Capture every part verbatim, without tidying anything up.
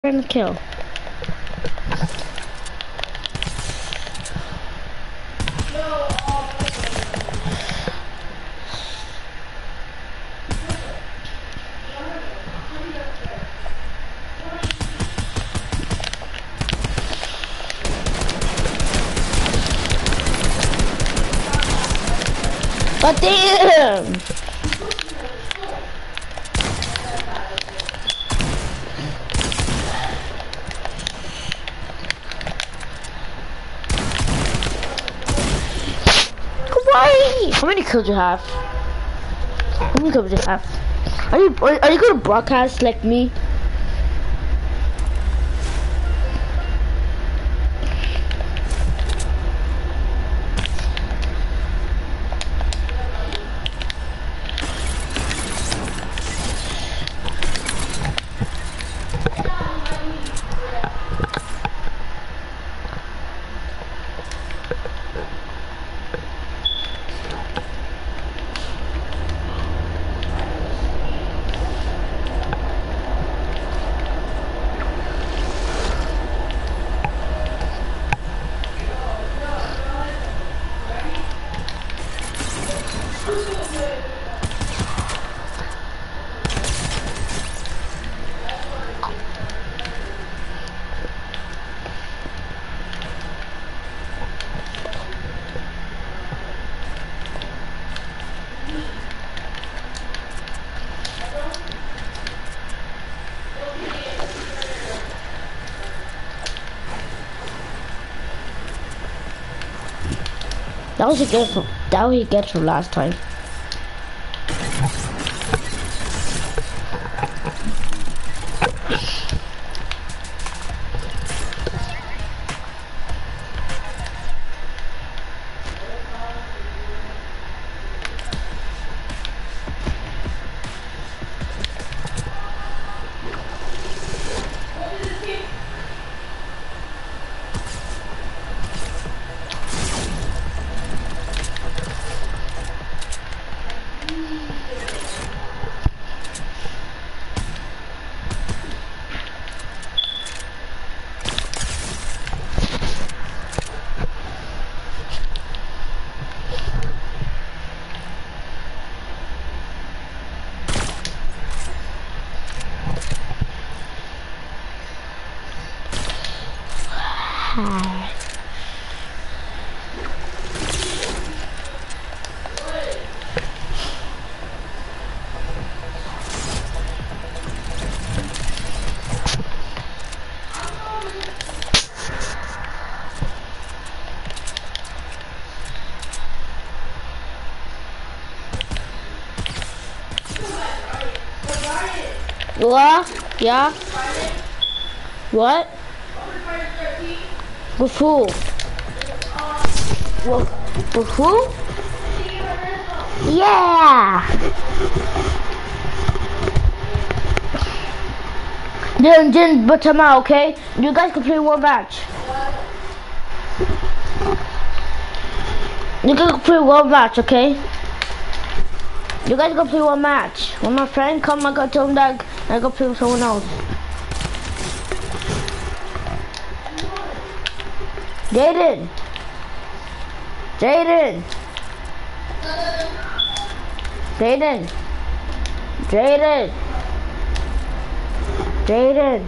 Gonna kill. But damn! Why? How many kills you have? How many kills you have? Are you are, are you gonna broadcast like me? That was a good from that was he gets from last time. What? Yeah? What? With who? With, with who? Yeah! Then, then, but tomorrow, okay? You guys can play one match. You guys can play one match, okay? You guys go play one match. When my friend come, I go tell him that I go play with someone else. Jaden! Jaden! Jaden! Jaden! Jaden!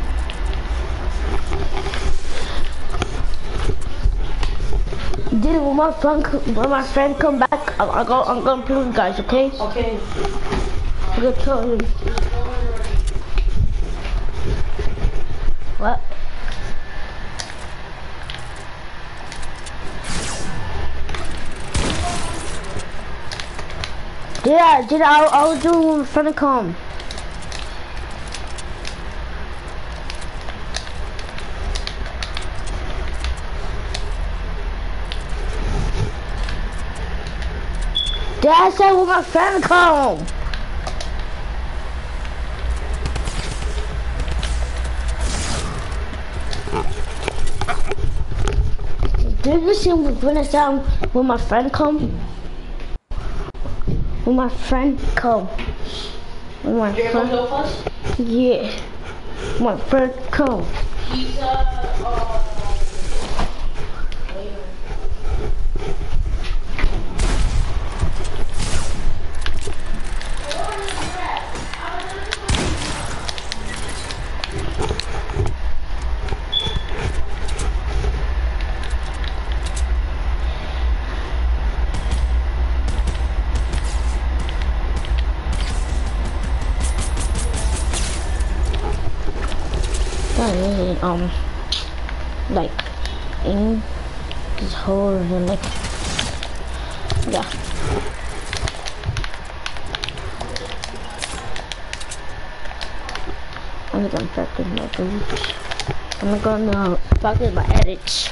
Dude, when my friend, when my friend come back, I'm, I'm, gonna, I'm gonna play with you guys, okay? Okay. I'm gonna tell him. What? Yeah, did I? I was doing when my friend come. Dad said when my friend come. Did you see when I said when my friend come? When my friend come. When my You're friend. gonna go first? Yeah. My friend, come. He's uh, uh um like in this hole and like yeah. I'm gonna practice my boots. I'm gonna practice my edits.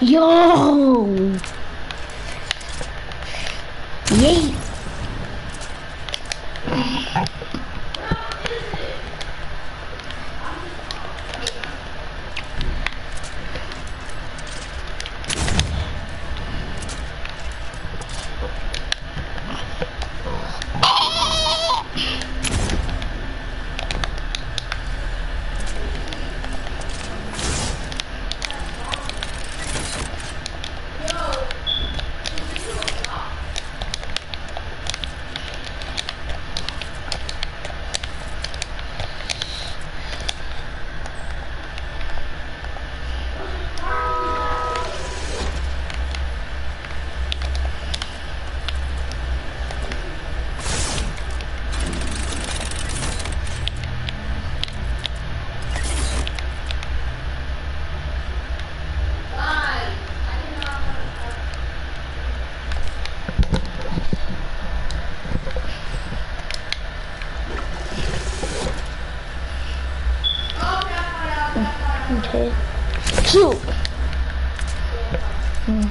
Yo! Yay! Okay. Two. Hmm.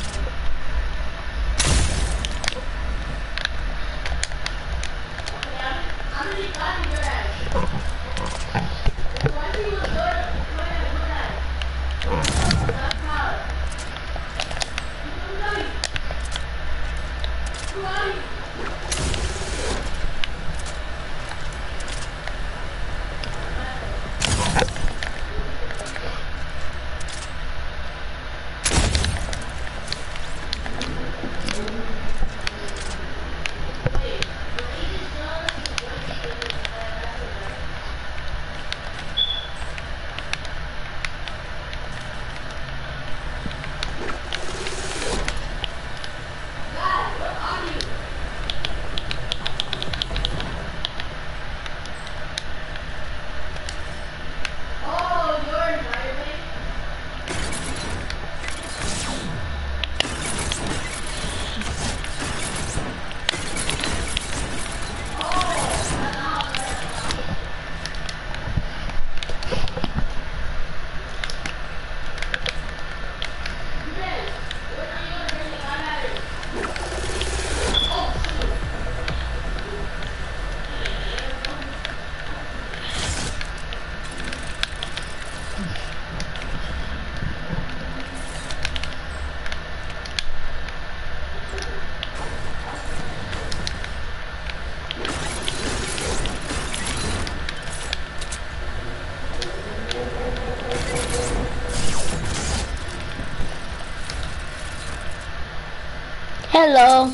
Hello.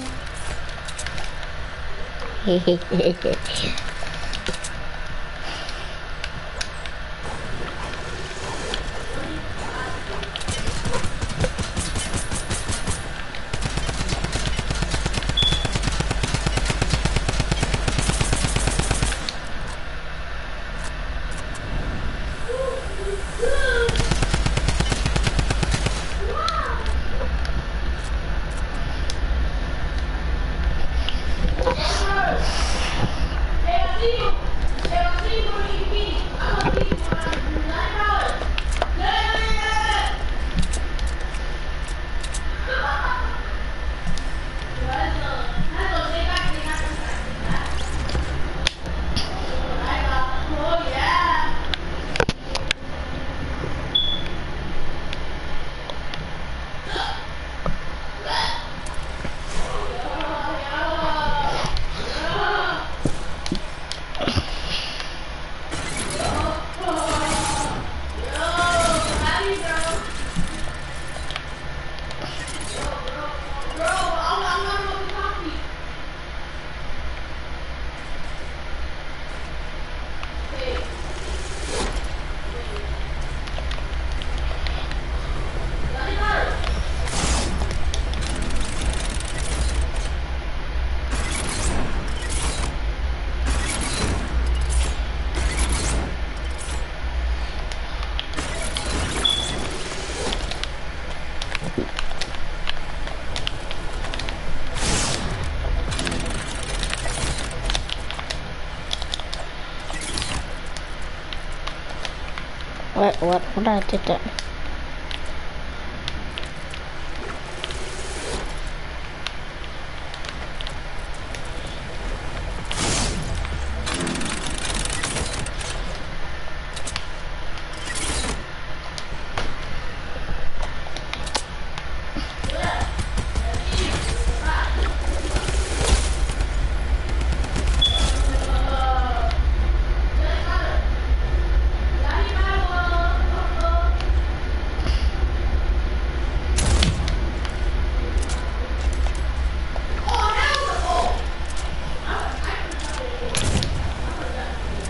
What, what, what I did that?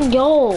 Yo.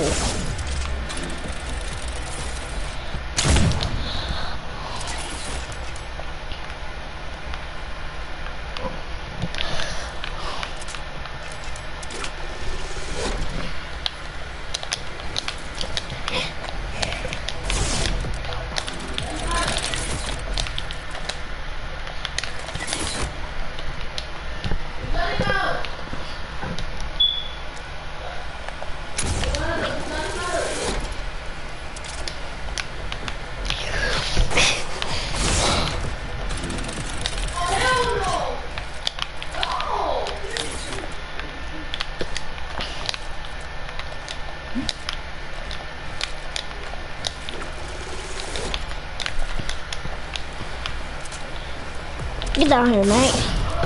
Get down here, mate.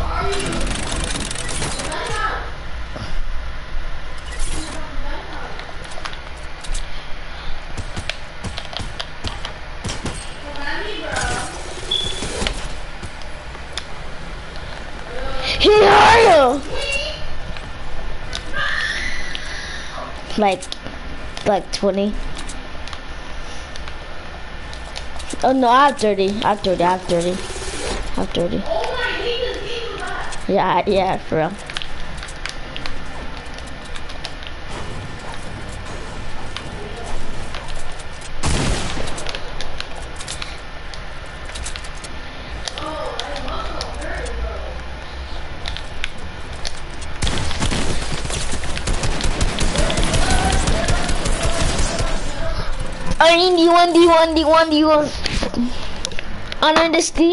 Here are you? Like, like twenty. Oh no, I have thirty. I have thirty. I have thirty. I have thirty. Yeah, yeah, for real. I need D one, D one, D one, D one. On this D.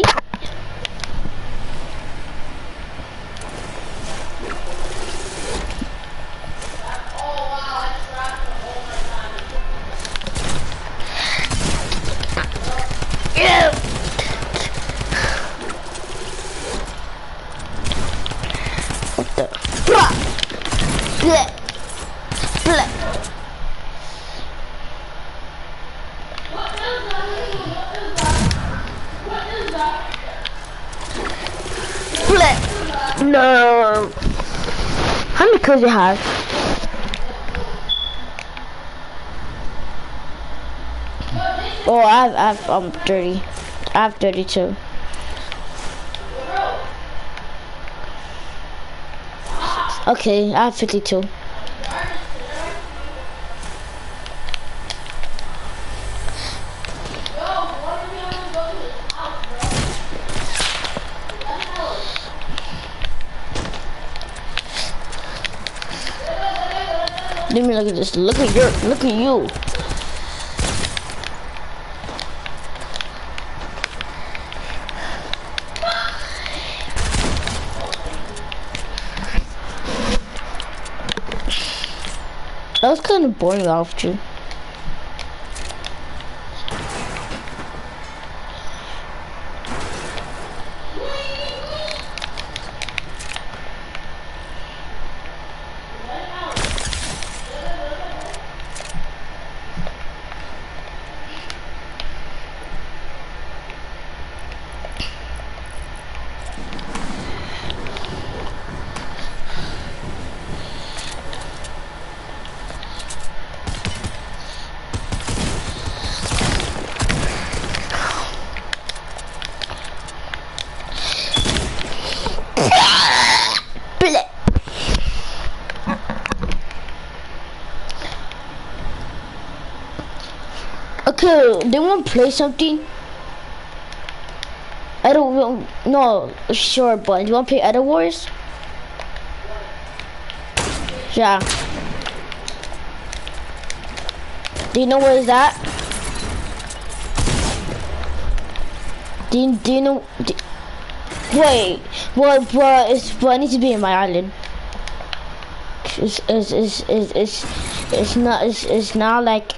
No. How many kills you have? Oh, I have, I have um thirty. I have thirty-two. Okay, I have fifty-two. Let me look at this. Look at your. Look at you. That was kind of boring off you. Okay, they want to play something? I don't know, sure, but you want to play Edit Wars? Yeah. Do you know what is that? Do you, do you know? Do, wait, what? What is? What needs to be in my island? It's it's it's it's it's, it's not it's, it's not like.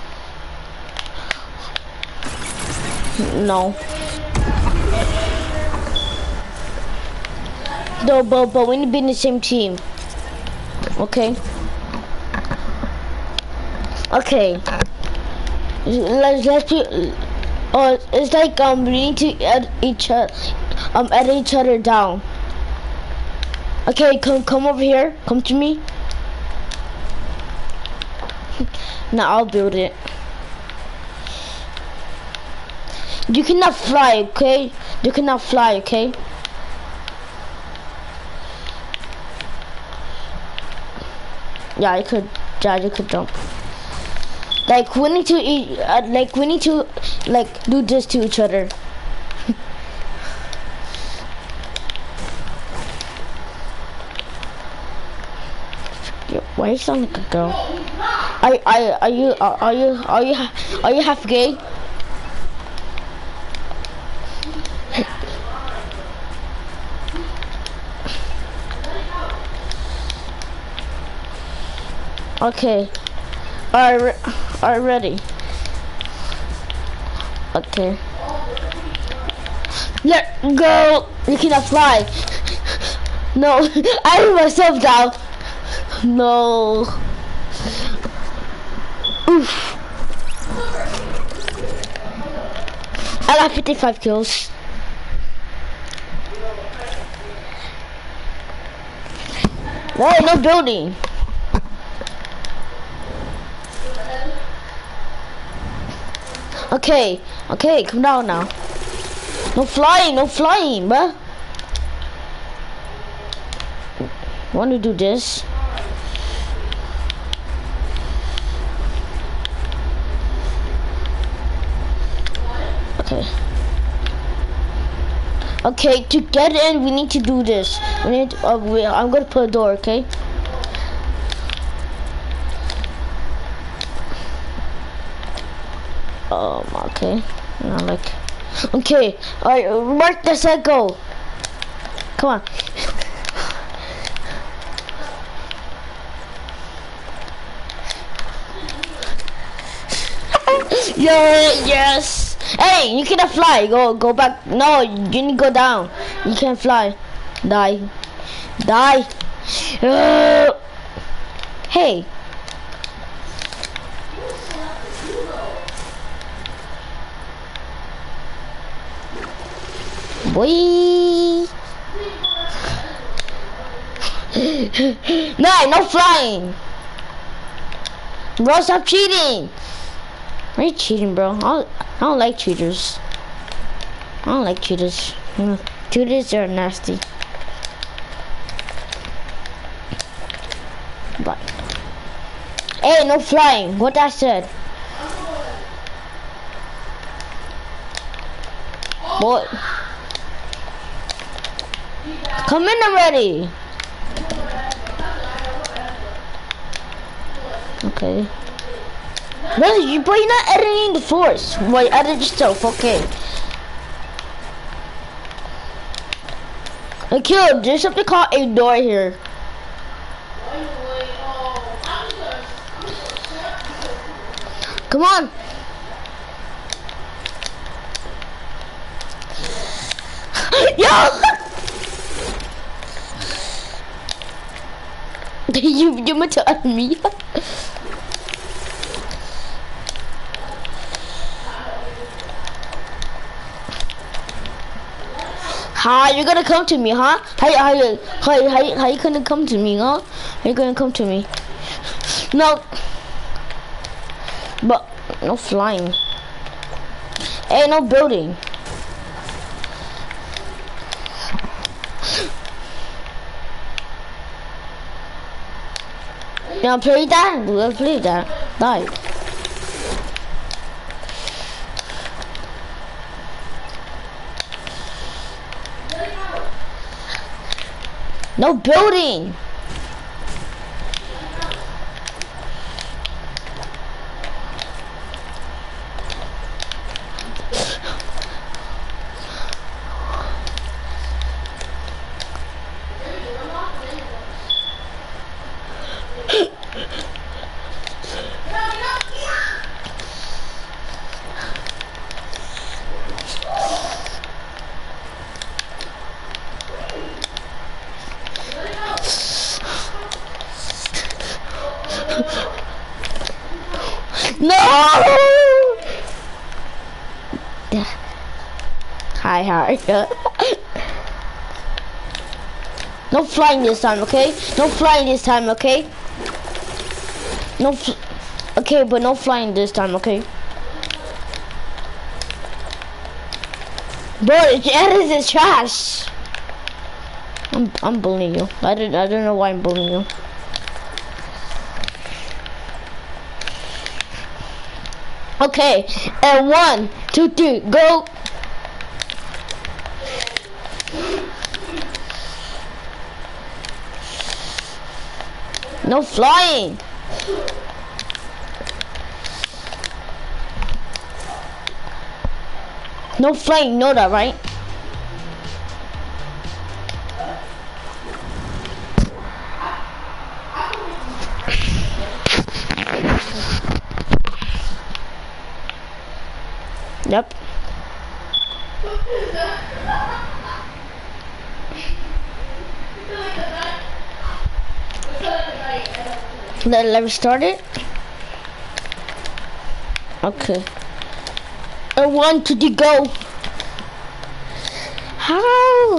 No. No, but but we need to be in the same team. Okay. Okay. Let's let's be. Oh, it's like um we need to add each other um add each other down. Okay, come come over here. Come to me. Now I'll build it. You cannot fly, okay? You cannot fly, okay? Yeah, I could. Yeah, you could jump. Like we need to eat. Uh, like we need to, like do this to each other. Why you sound like a girl? Are are are you are, are you are you are you half gay? Okay. Alright, alright, ready. Okay. Let go. You cannot fly. No, I put myself down. No. Oof. I got fifty-five kills. No, no building. Okay, okay, come down now. No flying, no flying, bruh. Want to do this? Okay. Okay, to get in, we need to do this. We need. To, uh, we, I'm gonna put a door, okay? Um. Okay. Now, like. Okay. All right. Mark the circle. Come on. Yeah, yes. Hey, you cannot fly. Go, go back. No, you need to go down. You can't fly. Die, die. Uh, hey. Boy. No, no flying. Bro, stop cheating. Why are you cheating, bro? I don't, I don't like cheaters. I don't like cheaters. Mm, cheaters are nasty. But hey, no flying. What I said. Boy, come in already. Okay. No, you, but you're not editing the force. Wait, edit yourself, okay. Okay, there's something called a door here. Come on. Yo! you, you meant to add me? How you gonna come to me, huh? How how you how how how you gonna come to me, huh? How you gonna come to me? No, but no flying. Hey, no building. You wanna play that? We'll play that. Die. No building. No! Hi, hi. No flying this time, okay? No flying this time, okay? No fl Okay, but no flying this time, okay? Bro, Janice is trash. I'm I'm bullying you. I don't I don't know why I'm bullying you. Okay, and one, two, three, go. No flying. No flying, you know that, right? Yep. Let, let me start it. Okay. I want to go. How?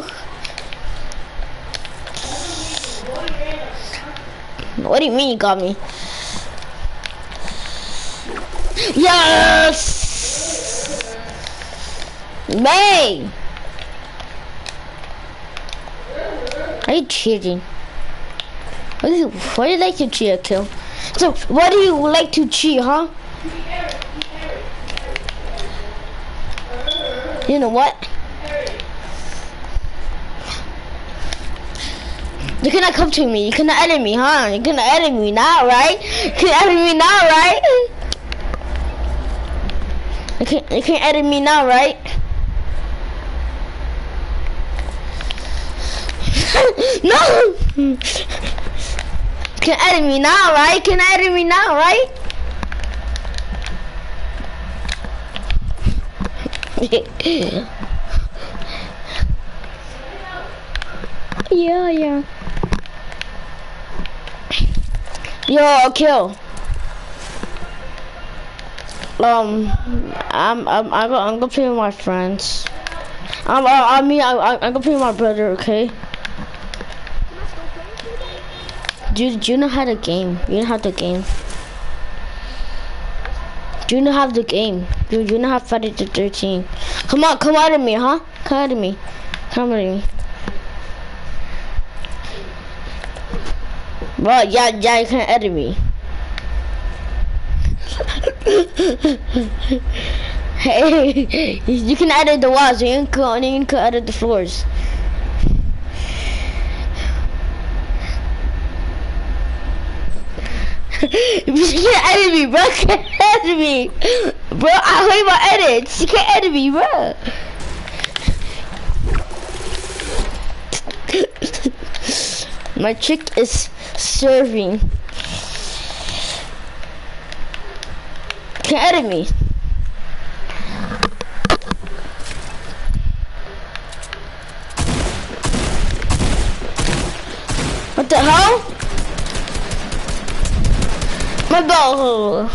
What do you mean you got me? Yes! May! Are you cheating? What do you, what do you like to cheat, kill? So, what do you like to cheat, huh? You know what? You cannot come to me. You cannot edit me, huh? You cannot edit me now, right? You can edit me now, right? You can't, you can't edit me now, right? No! You can edit me now, right? You can edit me now, right? Yeah, yeah. Yo, kill. Um, I'm, I'm, I'm, I'm gonna play with my friends. I'm, I, I mean, I, I, I'm gonna play with my brother, okay? Do, do you know how to game? You know how to game. Do you know how to game? Do you know how to fight it to thirteen? Come on, come out of me, huh? Come out of me. Come out of me. Bro, yeah, yeah, you can't edit me. Hey, you can edit the walls, you can, you can edit the floors. You can't edit me, bro. You can't edit me. Bro, I hate my edits. You can't edit me, bro. My chick is serving. Can't edit me. What the hell? My ball.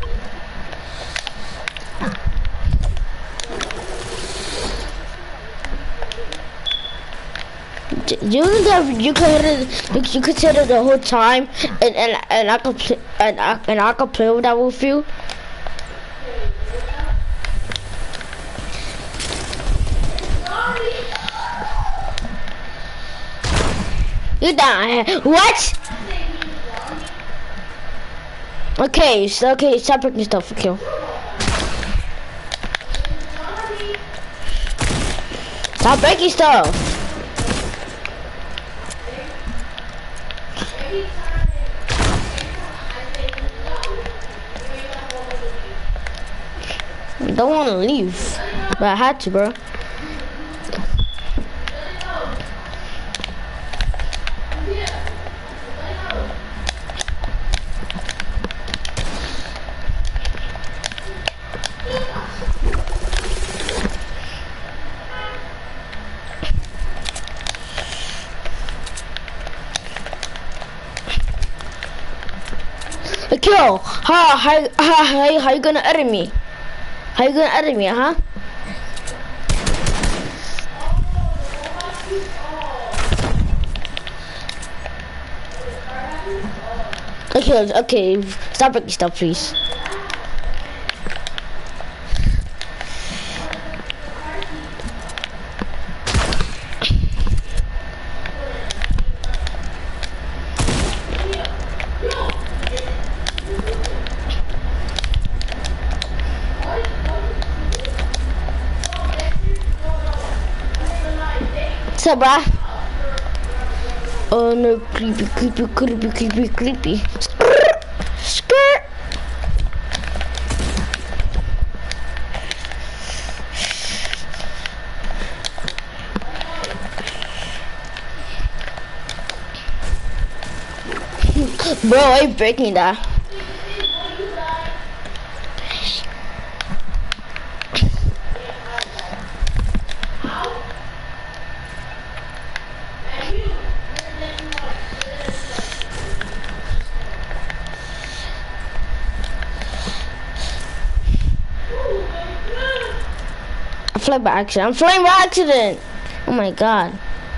You that you could hit you could hit it the whole time, and and and I could play and I and I could play with that with you. You down? What? Okay, so okay, stop breaking stuff for kill. Stop breaking stuff. I don't want to leave, but I had to, bro. Kill! How, how, how, how, how you gonna edit me? How you gonna edit me, huh? Okay, okay, stop breaking stuff, please. What's up, bruh? Oh no, creepy, creepy, creepy, creepy, creepy. Skirt! Skirt! Bro, why are you breaking that? I fly by accident. I'm flying by accident. Oh my god.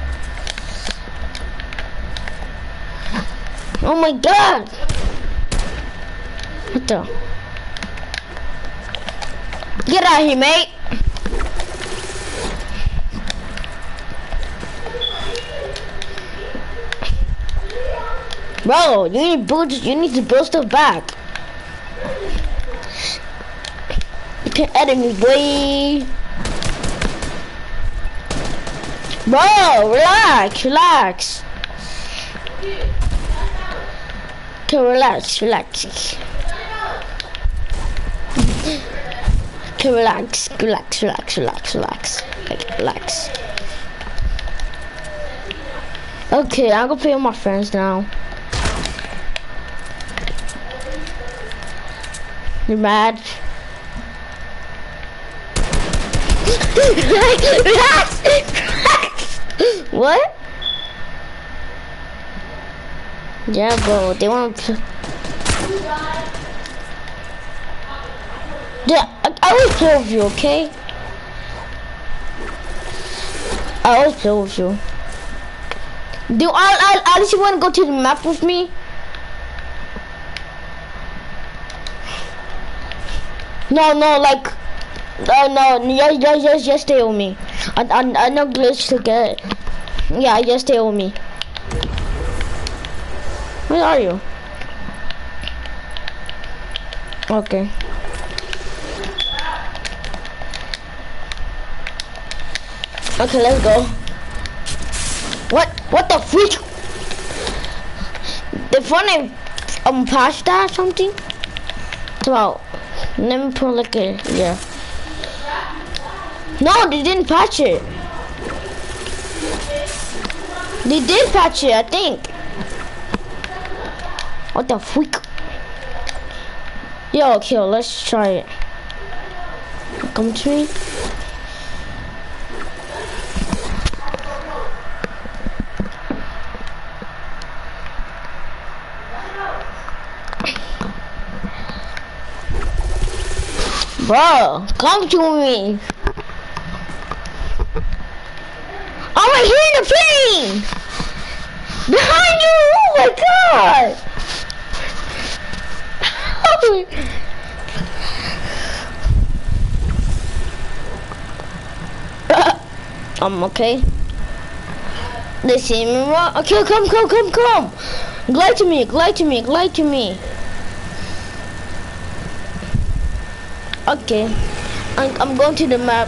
Oh my god. What the? Get out of here, mate. Bro, you need to build. You need to build stuff back. You can't edit me, boy. Bro, relax, relax. Okay, relax, relax. Okay, relax, relax, relax, relax, relax. Okay, relax. Okay, I'm gonna play with my friends now. You mad? Relax! What? Yeah, bro, they want to. Yeah, I, I will play with you, okay? I will play with you. Do I, I, Alice, you want to go to the map with me? No, no, like, no, no, just, just, just, just stay with me. I, I, I know glitch to get. Yeah, just stay with me. Where are you? Okay. Okay, let's go. What? What the freak? The phone I um patched that or something? It's about. Let me put like a yeah. No, they didn't patch it. They did patch it, I think. What the freak? Yo, okay, let's try it. Come to me. Bro, come to me. I'm right here in the plane. Behind you. Oh my god. I'm okay. They see me wrong. Okay, come, come, come, come. Glide to me, glide to me, glide to me. Okay, I'm, I'm going to the map.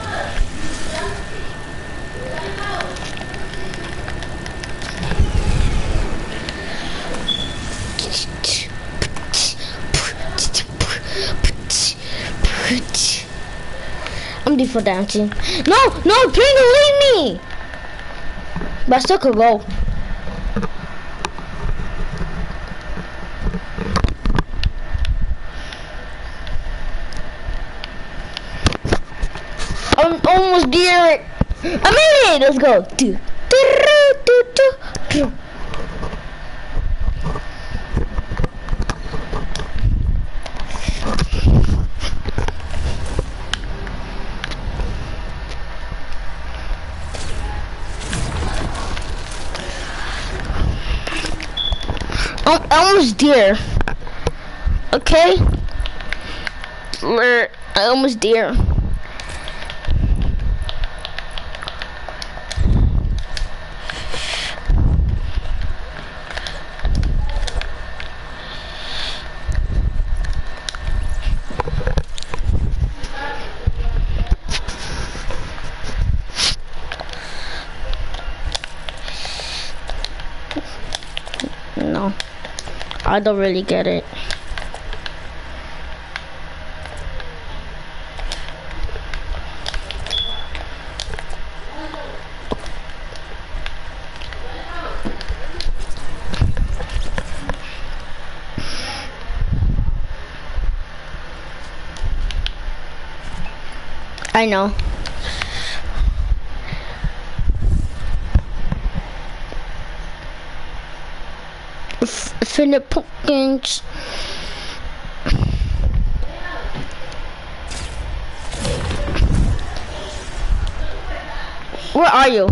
I'm deep for dancing. No, no, please don't leave me. But I still could go. I'm almost there. I made it. Let's go. Do, do, do, do, do. I'm almost there. Okay. We're almost there. No, I don't really get it. I know. Infinite pumpkins. Where are you?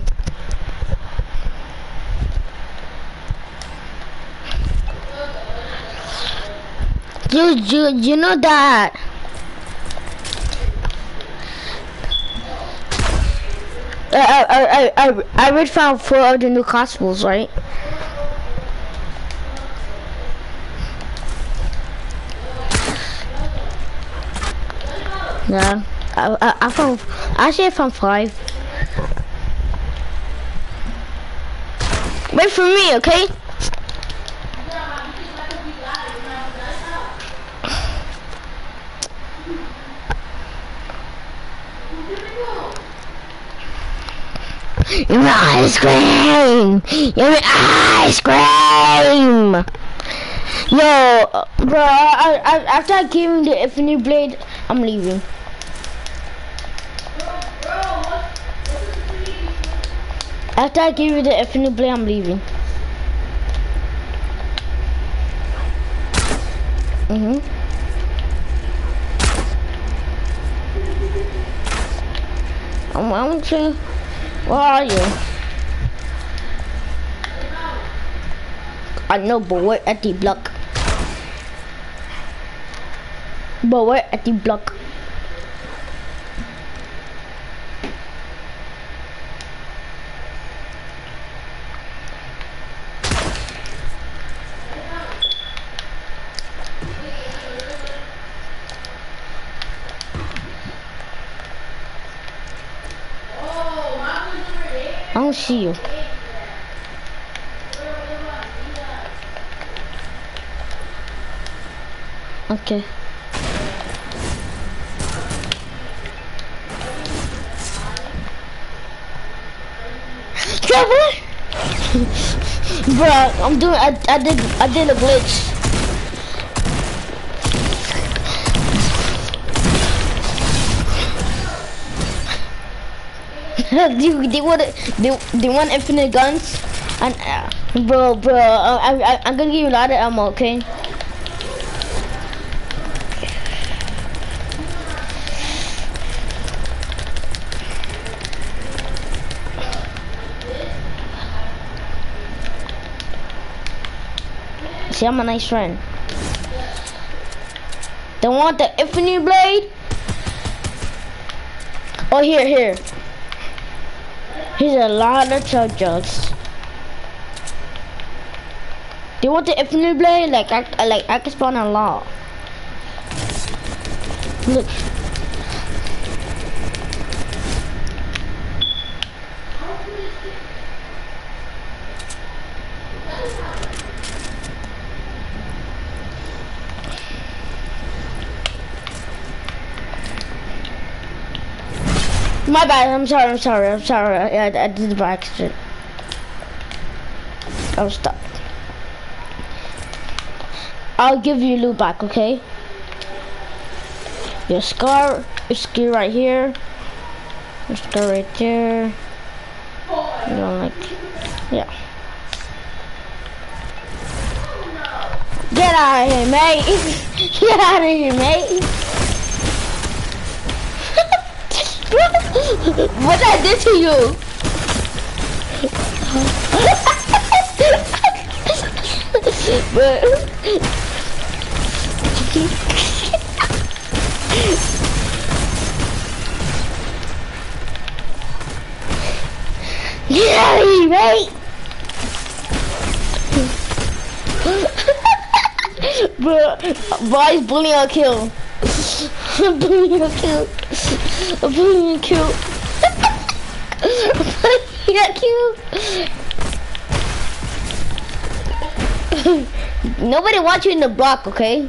You you you know that. I I I I I read found four of the new gospels, right? Yeah, I, I, I found, actually I found five. Wait for me, okay? You're ice cream! You're ice cream! Yo, bro, I, I, after I gave him the infinite blade, I'm leaving. After I give you the infinite blade, I'm leaving. Mhm. I'm want you. Where are you? I know, but we're at the block. But we're at the block. I don't see you. Okay. Trevor! Bruh, I'm doing, I, I did, I did a glitch. they, they want they, they want infinite guns, and uh, bro, bro, I, I, I'm gonna give you a lot of ammo, okay? See, I'm a nice friend. They want the infinite blade? Oh, here, here. Here's a lot of charges. Do you want the infinite blade? Like I like I can spawn a lot. Look. My bad, I'm sorry, I'm sorry, I'm sorry. I, I, I did it by accident. I was stuck. I'll give you loot back, okay? Your scar, your skill right here. Your scar right there. You don't like, yeah. Get out of here, mate. Get out of here, mate. What I did to you? monkey. Get out of here, mate! Bro, why is bullying a kill? Bullying a kill. Bullying a kill. Bullying a kill. Nobody wants you in the block, okay?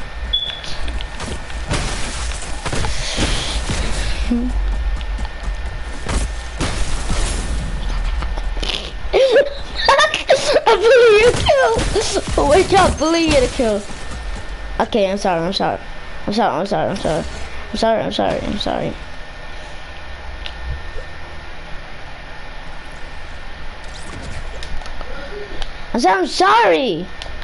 I bully you kill. Oh, wait, y'all bully you to kill. Okay, I'm sorry, I'm sorry. I'm sorry, I'm sorry, I'm sorry. I'm sorry, I'm sorry, I'm sorry. I said I'm sorry.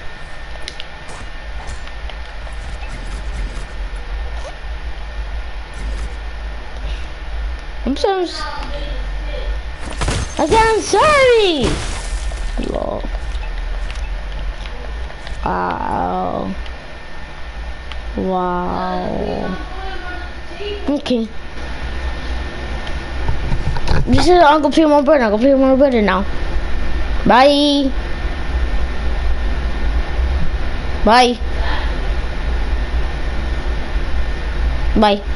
I'm so I said I'm sorry. Lol. Wow. Wow. Okay. This is Uncle Play with my brother. Uncle Play with my brother now. Bye. Bye. Bye.